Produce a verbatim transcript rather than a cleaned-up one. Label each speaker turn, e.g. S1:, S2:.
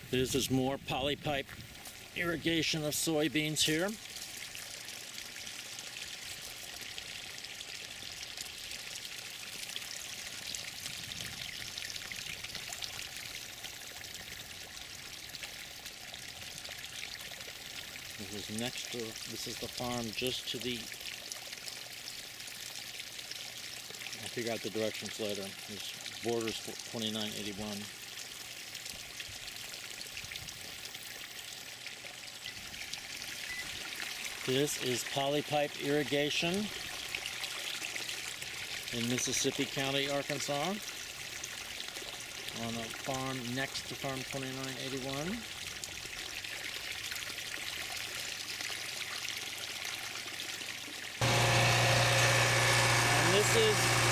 S1: This is more polypipe irrigation of soybeans here. This is next to, this is the farm just to the, I'll figure out the directions later. This borders twenty-nine eighty-one. This is polypipe irrigation in Mississippi County, Arkansas, on a farm next to farm twenty-nine eighty-one. And this is